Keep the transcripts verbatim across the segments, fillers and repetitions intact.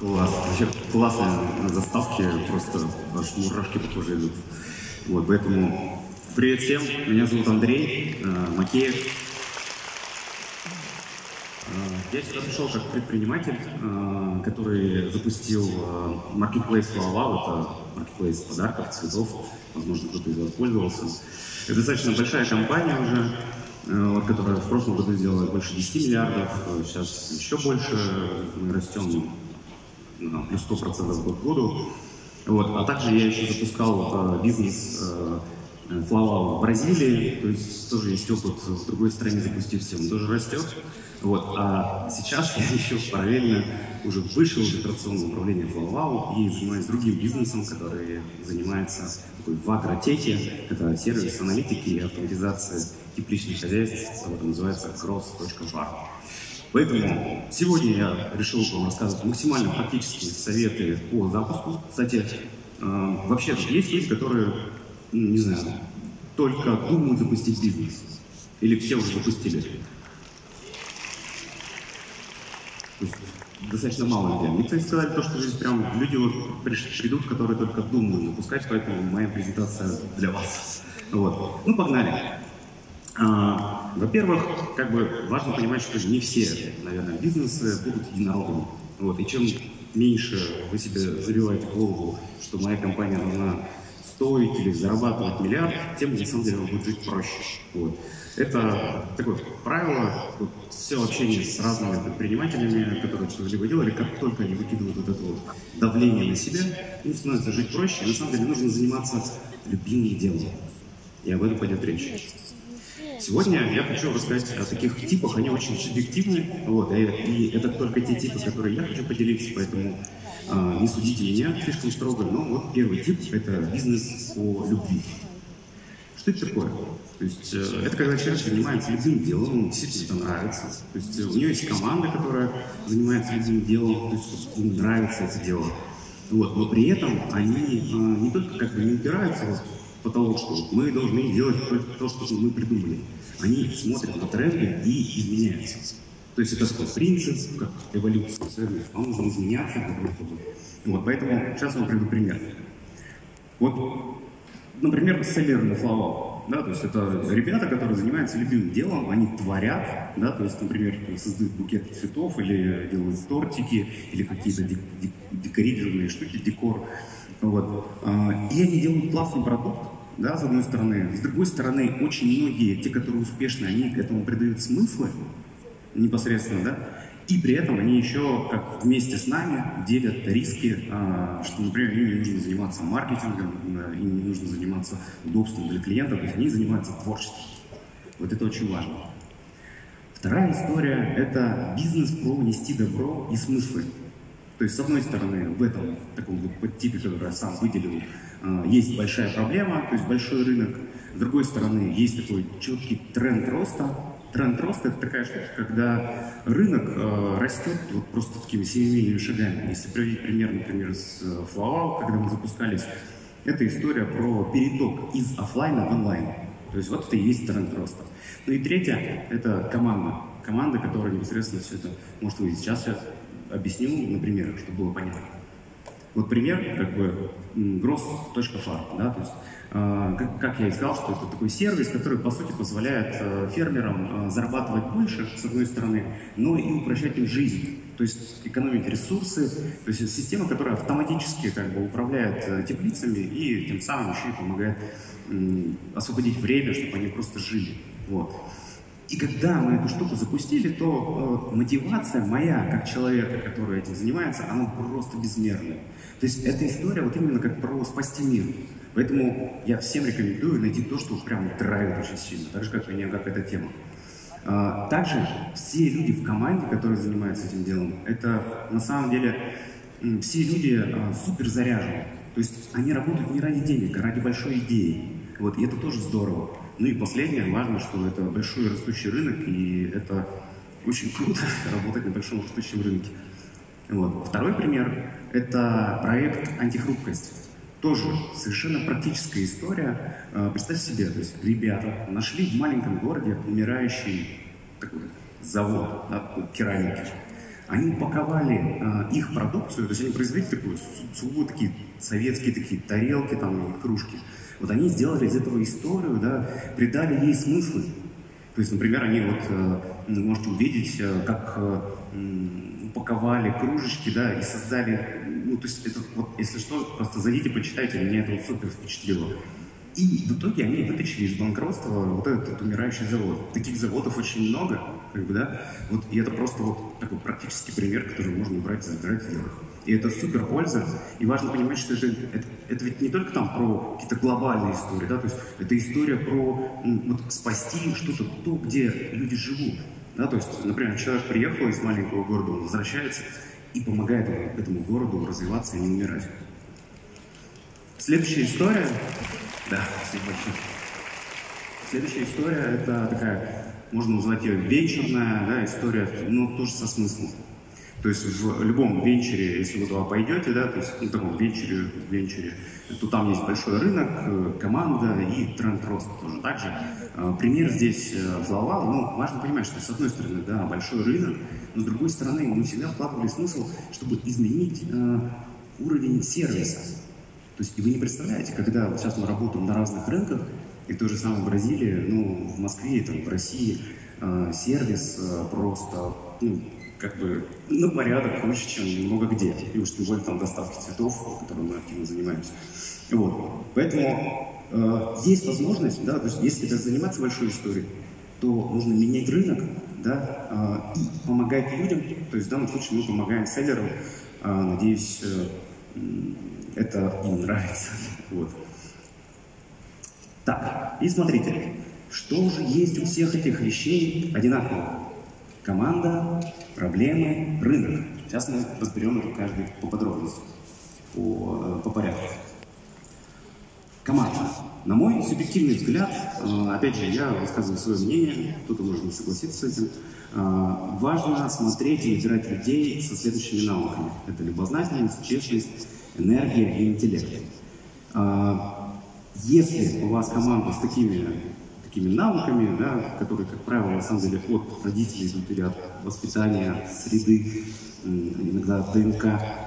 Класс. Вообще классные заставки, просто аж мурашки по коже идут. Вот, поэтому привет всем, меня зовут Андрей э, Макеев. Э, я сюда пришел как предприниматель, э, который запустил э, Marketplace Flowow, это Marketplace подарков, цветов, возможно, кто-то из вас пользовался. Это достаточно большая компания уже, э, которая в прошлом году сделала больше десяти миллиардов, сейчас еще больше, мы растем плюс сто процентов год к году. Вот. А также я еще запускал э, бизнес э, Flowow в Бразилии, то есть тоже есть опыт в другой стране запустить, всем тоже растет. Вот. А сейчас я еще параллельно уже вышел из операционного управления Flowow и занимаюсь другим бизнесом, который занимается такой в агротехе, это сервис аналитики и автоматизации тепличных хозяйств, это называется Cross точка farm. Поэтому сегодня я решил вам рассказывать максимально практические советы по запуску. Кстати, э, вообще есть люди, которые, ну, не знаю, только думают запустить бизнес. Или все уже запустили. То есть, достаточно мало людей. Мне, кстати, сказали то, что здесь прям люди вот придут, которые только думают запускать, поэтому моя презентация для вас. Вот. Ну, погнали. А, во-первых, как бы важно понимать, что не все, наверное, бизнесы будут единорогами. Вот. И чем меньше вы себе забиваете голову, что моя компания должна стоить или зарабатывать миллиард, тем на самом деле вам будет жить проще. Вот. Это такое правило, вот, все общение с разными предпринимателями, которые что-либо делали, как только они выкидывают вот это вот давление на себя, им становится жить проще. И на самом деле нужно заниматься любимым делом. И об этом пойдет речь. Сегодня я хочу рассказать о таких типах, они очень субъективны, вот, и, и это только те типы, которые я хочу поделиться, поэтому э, не судите меня слишком строго, но вот первый тип – это бизнес по любви. Что это такое? То есть э, это когда человек занимается любым делом, ему действительно это нравится, то есть э, у него есть команда, которая занимается любым делом, то есть им нравится это дело, вот, но при этом они э, не только как бы не упираются вот, потому что мы должны делать то, что мы придумали. Они смотрят на тренды и изменяются. То есть это такой принцип, как эволюция. Он должен изменяться. Вот, поэтому сейчас я вам приведу пример. Вот, например, селлеры на Flowow. Да, то есть это ребята, которые занимаются любимым делом, они творят, да, то есть, например, создают букет цветов или делают тортики, или какие-то декорированные штуки, декор. Вот. И они делают классный продукт, да, с одной стороны. С другой стороны, очень многие, те, которые успешны, они к этому придают смыслы непосредственно, да, и при этом они еще, как вместе с нами, делят риски, что, например, им не нужно заниматься маркетингом, им не нужно заниматься удобством для клиентов, то есть они занимаются творчеством. Вот это очень важно. Вторая история – это бизнес про нести добро и смыслы. То есть, с одной стороны, в этом таком вот подтипе, который я сам выделил, есть большая проблема, то есть большой рынок. С другой стороны, есть такой четкий тренд роста. Тренд роста – это такая штука, когда рынок растет вот просто такими семимильными шагами. Если приводить пример, например, с Flowow, когда мы запускались, это история про переток из офлайна в онлайн. То есть вот это и есть тренд роста. Ну и третья – это команда. Команда, которая непосредственно все это может увидеть. Сейчас я объясню на примерах, чтобы было понятно. Вот пример, как бы, Cross точка farm, да, то есть, э, как, как я и сказал, что это такой сервис, который, по сути, позволяет э, фермерам э, зарабатывать больше, с одной стороны, но и упрощать им жизнь, то есть экономить ресурсы, то есть это система, которая автоматически, как бы, управляет э, теплицами и тем самым еще и помогает э, освободить время, чтобы они просто жили, вот. И когда мы эту штуку запустили, то э, мотивация моя, как человека, который этим занимается, она просто безмерная. То есть эта история вот именно как про спасти мир. Поэтому я всем рекомендую найти то, что прям драйвит очень сильно, так же, как меня, как эта тема. А, также все люди в команде, которые занимаются этим делом, это на самом деле все люди а, супер заряжены. То есть они работают не ради денег, а ради большой идеи. Вот, и это тоже здорово. Ну и последнее, важно, что это большой растущий рынок, и это очень круто работать на большом растущем рынке. Вот. Второй пример – это проект «Антихрупкость». Тоже совершенно практическая история. Представь себе, то есть ребята нашли в маленьком городе умирающий такой завод, да, керамики. Они упаковали а, их продукцию, то есть они произвели такую, сугубо такие советские такие тарелки, там, кружки. Вот они сделали из этого историю, да, придали ей смыслы. То есть, например, они вот, э, можете увидеть, э, как э, упаковали кружечки, да, и создали, ну, то есть, это, вот, если что, просто зайдите, почитайте, меня это вот супер впечатлило. И в итоге они вытащили из банкротства вот этот, этот умирающий завод. Таких заводов очень много, как бы, да, вот, и это просто вот такой практический пример, который можно брать и забирать в делах. И это супер польза, и важно понимать, что это, это, это ведь не только там про какие-то глобальные истории, да, то есть это история про ну, вот, спасти что-то то, где люди живут, да, то есть, например, человек приехал из маленького города, он возвращается и помогает этому городу развиваться и не умирать. Следующая история, да, спасибо большое. Следующая история, это такая, можно назвать ее венчурная, да, история, но тоже со смыслом. То есть в любом венчуре, если вы туда пойдете, да, то есть в таком венчуре, венчуре, то там есть большой рынок, команда и тренд роста тоже. Также пример здесь Флавал, ну, важно понимать, что с одной стороны, да, большой рынок, но с другой стороны мы всегда вкладывали смысл, чтобы изменить э, уровень сервиса. То есть и вы не представляете, когда вот сейчас мы работаем на разных рынках, и то же самое в Бразилии, ну, в Москве, там, в России, э, сервис э, просто, ну, как бы на порядок лучше, чем много где. И уж тем более там доставки цветов, которым мы активно занимаемся. Вот. Поэтому э, есть возможность, да, то есть если даже заниматься большой историей, то нужно менять рынок, да, э, и помогать людям. То есть в данном случае мы помогаем селлерам. Э, надеюсь, э, это им нравится. Вот. Так, и смотрите, что же есть у всех этих вещей одинаково? Команда, проблемы, рынок. Сейчас мы разберем это каждый по подробности, по, по порядку. Команда. На мой субъективный взгляд, опять же, я высказываю свое мнение, кто-то может не согласиться с этим, важно смотреть и выбирать людей со следующими навыками. Это любознательность, честность, энергия и интеллект. Если у вас команда с такими такими навыками, да, которые, как правило, на самом деле от родителей идут или от воспитания, от среды, иногда от ДНК,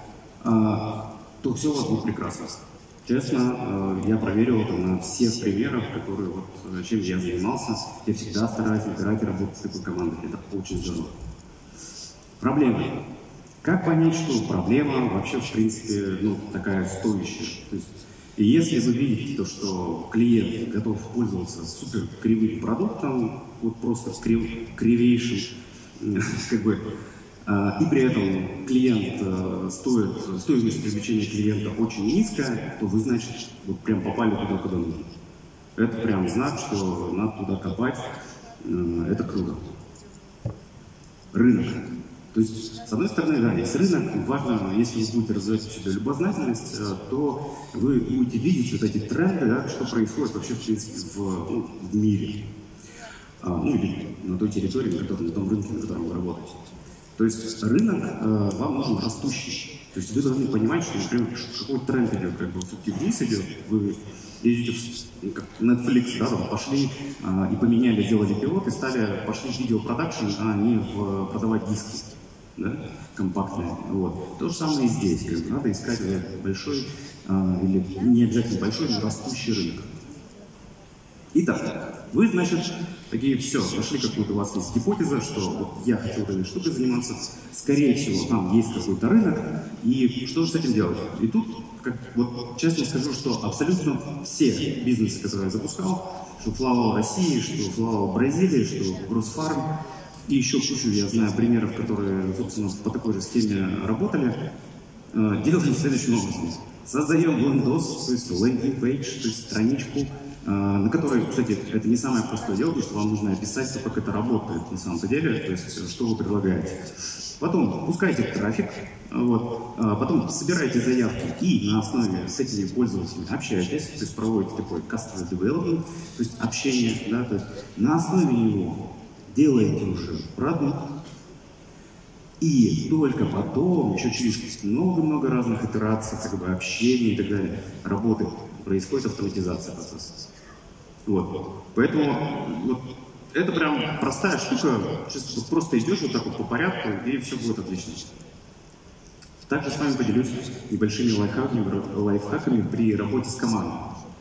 а, то все у вас будет прекрасно. Честно, а, я проверил это на всех примерах, которые, вот, чем я занимался. Я всегда стараюсь выбирать и работать с такой командой. Это очень здорово. Проблемы. Как понять, что проблема вообще, в принципе, ну, такая стоящая? То есть, и если вы видите то, что клиент готов пользоваться супер кривым продуктом, вот просто крив, кривейшим, как бы, и при этом клиент стоит, стоимость привлечения клиента очень низкая, то вы, значит, вот прям попали туда, куда нужно. Это прям знак, что надо туда копать, это круто. Рынок. То есть, с одной стороны, да, есть рынок, важно, если вы будете развивать в себе любознательность, то вы будете видеть вот эти тренды, да, что происходит вообще, в принципе, в, ну, в мире, а, ну, или на той территории, на, которой, на том рынке, на котором вы работаете. То есть, рынок э, вам нужен растущий. То есть, вы должны понимать, что, например, какой тренд идет, как бы, все-таки вниз идет, вы идете, в, как Netflix, да, там, пошли э, и поменяли, сделали пилот, и стали, пошли в видеопродакшн, а не в продавать диски. Да, компактные. Вот. То же самое и здесь. Как бы, надо искать большой, э, или не обязательно большой, но растущий рынок. Итак, вы, значит, такие, все, нашли какую-то, у вас есть гипотеза, что вот я хотел этой штукой заниматься, скорее всего, там есть какой-то рынок, и что же с этим делать? И тут, как, вот, честно скажу, что абсолютно все бизнесы, которые я запускал, что Флавал России, что Флавал Бразилии, что Гроссфарм, и еще кучу, я знаю, примеров, которые, собственно, по такой же схеме работали, э, делаем следующим образом. Создаем лендос, то есть лендинг-пейдж, то есть страничку, э, на которой, кстати, это не самое простое дело, потому что вам нужно описать, как это работает на самом деле, то есть что вы предлагаете. Потом пускайте трафик, вот, а потом собирайте заявки и на основе с этими пользователями общаетесь, то есть проводите такой customer development, то есть общение, да, то есть на основе него делаете уже продукт, и только потом, еще через много-много разных итераций, как бы общения и так далее, работы, происходит автоматизация процесса. Вот. Поэтому вот, это прям простая штука, сейчас просто идешь вот так вот по порядку, и все будет отлично. Также с вами поделюсь небольшими лайфхаками, лайфхаками при работе с командой.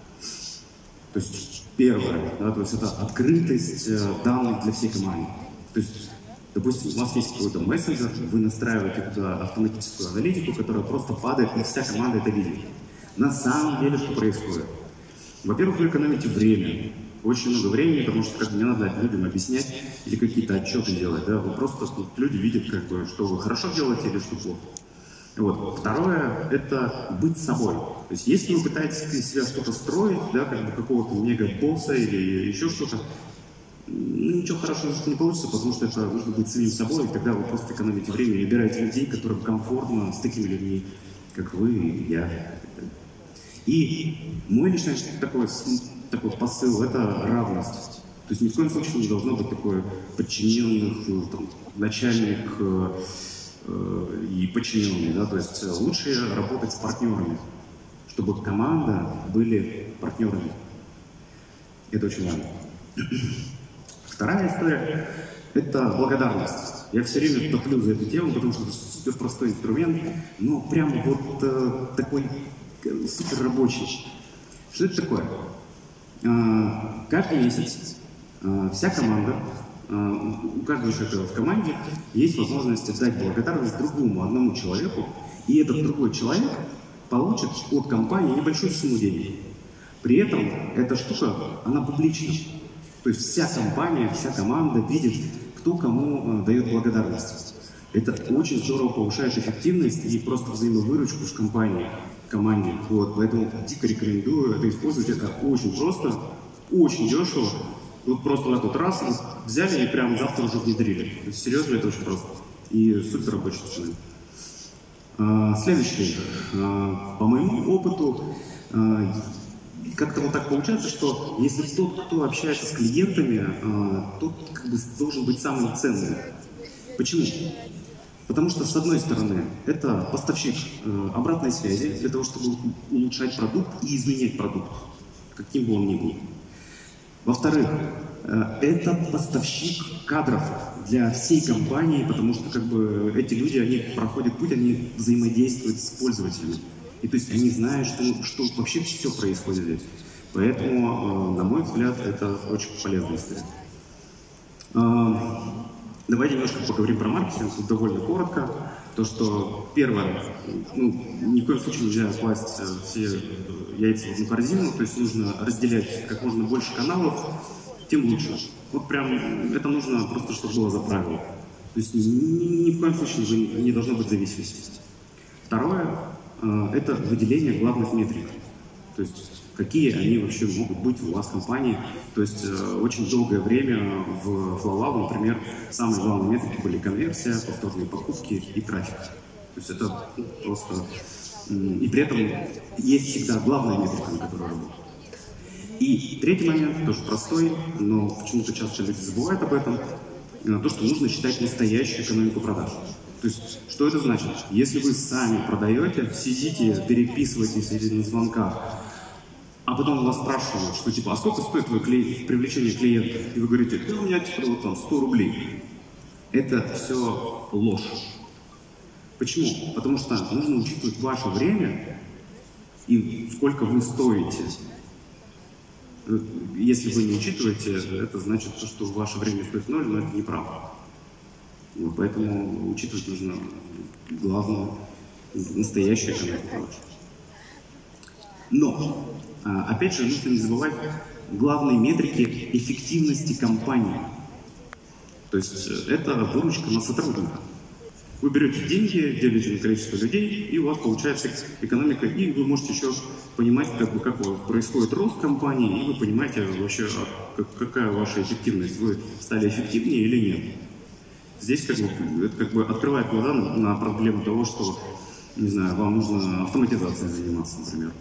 То есть первое, да, то есть это открытость э, данных для всей команды. То есть, допустим, у вас есть какой-то мессенджер, вы настраиваете туда автоматическую аналитику, которая просто падает, и вся команда это видит. На самом деле, что происходит? Во-первых, вы экономите время. Очень много времени, потому что как бы, не надо людям объяснять или какие-то отчеты делать. Да? Вы просто тут люди видят, как бы, что вы хорошо делаете или что плохо. Вот. Второе – это быть собой. То есть, если вы пытаетесь из себя что-то строить, да, как бы какого-то мега-босса или еще что-то, ну, ничего хорошего не получится, потому что это нужно быть самим собой, и тогда вы просто экономите время и выбираете людей, которым комфортно с такими людьми, как вы и я. И мой личный такой, такой посыл – это равность. То есть ни в коем случае не должно быть такое подчиненных, там, начальник э, э, и подчиненный. Да? То есть лучше работать с партнерами, чтобы команда были партнерами. Это очень важно. Вторая история – это благодарность. Я все время топлю за эту тему, потому что это супер простой инструмент, но прям вот э, такой супер рабочий. Что это такое? Э, каждый месяц э, вся команда, э, у каждого человека в команде есть возможность отдать благодарность другому, одному человеку, и этот другой человек получит от компании небольшую сумму денег. При этом эта штука, она публична. То есть вся компания, вся команда видит, кто кому э, дает благодарность. Это очень здорово повышает эффективность и просто взаимовыручку в компании, в команде. Вот, поэтому дико рекомендую это использовать. Это очень просто, очень дешево. Вот просто в этот раз вот взяли и прям завтра уже внедрили. То есть, серьезно, это очень просто. И супер рабочий инструмент. А, следующий. А, по моему опыту, а, как-то вот так получается, что если тот, кто общается с клиентами, тот как бы должен быть самым ценным. Почему? Потому что, с одной стороны, это поставщик обратной связи для того, чтобы улучшать продукт и изменять продукт, каким бы он ни был. Во-вторых, это поставщик кадров для всей компании, потому что как бы эти люди, они проходят путь, они взаимодействуют с пользователями. И то есть они знают, что, что вообще все происходит здесь. Поэтому, э, на мой взгляд, это очень полезная история. Э, давайте немножко поговорим про маркетинг, тут довольно коротко. То, что первое, ну, ни в коем случае нельзя класть все яйца в одну корзину, то есть нужно разделять как можно больше каналов, тем лучше. Вот прям это нужно просто, чтобы было за правило. То есть ни, ни в коем случае не должно быть зависимости. Второе, это выделение главных метрик. То есть, какие они вообще могут быть у вас в компании. То есть, очень долгое время в FlowLab, например, самые главные метрики были конверсия, повторные покупки и трафик. То есть, это ну, просто... И при этом есть всегда главная метрика, на которой работают. И третий момент, тоже простой, но почему-то часто люди забывают об этом, то, что нужно считать настоящую экономику продаж. То есть, что это значит? Если вы сами продаете, сидите, переписываетесь, сидите на звонках, а потом вас спрашивают, что типа, а сколько стоит твое клиент, привлечение клиента? И вы говорите, да у меня типа вот там сто рублей. Это все ложь. Почему? Потому что нужно учитывать ваше время и сколько вы стоите. Если вы не учитываете, это значит, что ваше время стоит ноль, но это неправда. Вот, поэтому учитывать нужно главное, настоящее экономику продаж. Но, опять же, нужно не забывать главные метрики эффективности компании. То есть это выручка на сотрудника. Вы берете деньги, делите на количество людей, и у вас получается экономика, и вы можете еще понимать, как, бы, как происходит рост компании, и вы понимаете вообще, какая ваша эффективность, вы стали эффективнее или нет. Здесь как бы, это как бы открывает глаза на, на проблему того, что, не знаю, вам нужно автоматизацией заниматься, например.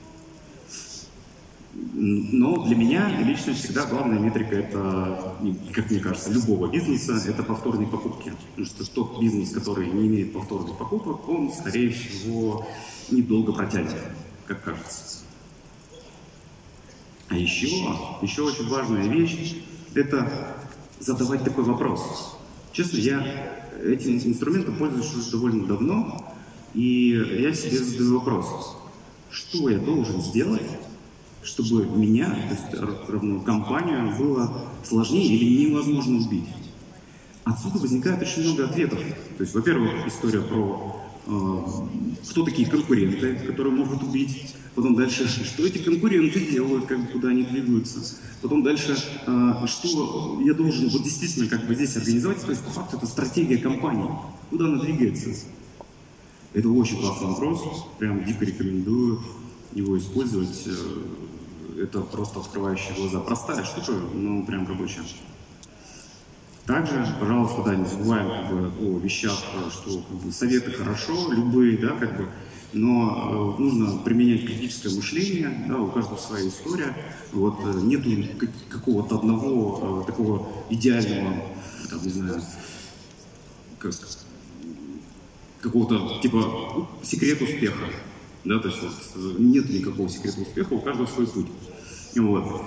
Но для меня лично всегда главная метрика, это, как мне кажется, любого бизнеса, это повторные покупки. Потому что тот бизнес, который не имеет повторных покупок, он, скорее всего, недолго протянет, как кажется. А еще, еще очень важная вещь, это задавать такой вопрос. Честно, я этим инструментом пользуюсь уже довольно давно, и я себе задаю вопрос, что я должен сделать, чтобы меня, то есть равно компанию, было сложнее или невозможно убить. Отсюда возникает очень много ответов. То есть, во-первых, история про э, кто такие конкуренты, которые могут убить. Потом дальше, что эти конкуренты делают, как бы, куда они двигаются. Потом дальше, э, что я должен вот действительно как бы здесь организовать. То есть, по факту, это стратегия компании. Куда она двигается? Это очень классный вопрос. Прям дико рекомендую его использовать. Это просто открывающая глаза. Простая штука, но прям рабочая. Также, пожалуйста, да, не забываем как бы, о вещах, что как бы, советы хорошо, любые, да, как бы, но э, нужно применять критическое мышление, да, у каждого своя история. Вот, э, нету какого-то одного э, такого идеального, там, не знаю, как сказать, какого-то типа секрета успеха. Да, то есть вот, нет никакого секрета успеха, у каждого свой путь. Вот.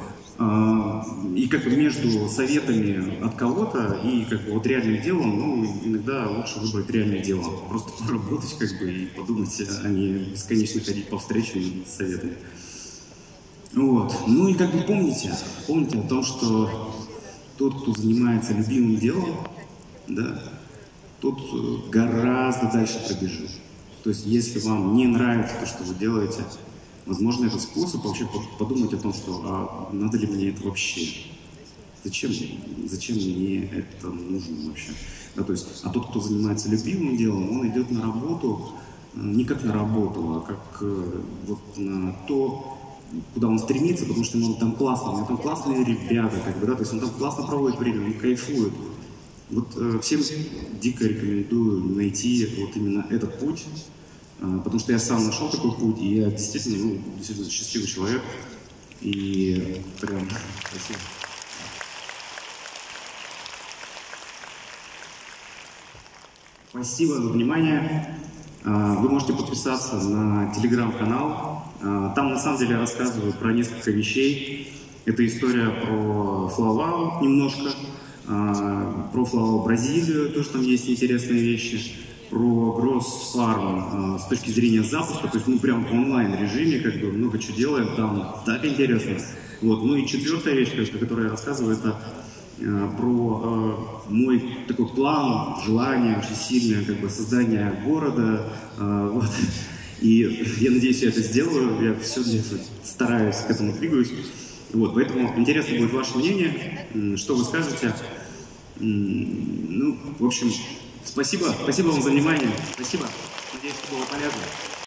И как бы между советами от кого-то и как бы вот реальным делом, ну, иногда лучше выбрать реальное дело. Просто поработать как бы и подумать, а не бесконечно ходить по встречам с советами. Вот. Ну и как бы помните, помните о том, что тот, кто занимается любимым делом, да, тот гораздо дальше пробежит. То есть если вам не нравится то, что вы делаете, возможно, это способ вообще подумать о том, что а надо ли мне это вообще? Зачем, зачем мне это нужно вообще? Да, то есть, а тот, кто занимается любимым делом, он идет на работу не как на работу, а как вот на то, куда он стремится, потому что он там классно, у него там классные ребята, как бы, да, то есть он там классно проводит время, он кайфует. Вот э, всем дико рекомендую найти вот именно этот путь, э, потому что я сам нашел такой путь, и я действительно, ну, действительно счастливый человек, и прям спасибо. Спасибо за внимание. Вы можете подписаться на телеграм-канал. Там на самом деле я рассказываю про несколько вещей. Это история про Флавау немножко, про Флавау Бразилию, тоже там есть интересные вещи, про Гросс Фарм с точки зрения запуска, то есть мы прям в онлайн-режиме как бы много чего делаем, там так интересно. Вот. Ну и четвертая вещь, о которой я рассказываю, это про э, мой такой план, желание очень сильное, как бы создание города, э, вот. И я надеюсь, я это сделаю, я все стараюсь к этому двигаюсь. Вот, поэтому интересно будет ваше мнение, что вы скажете. Ну, в общем, спасибо, спасибо вам за внимание, спасибо, надеюсь, что было полезно.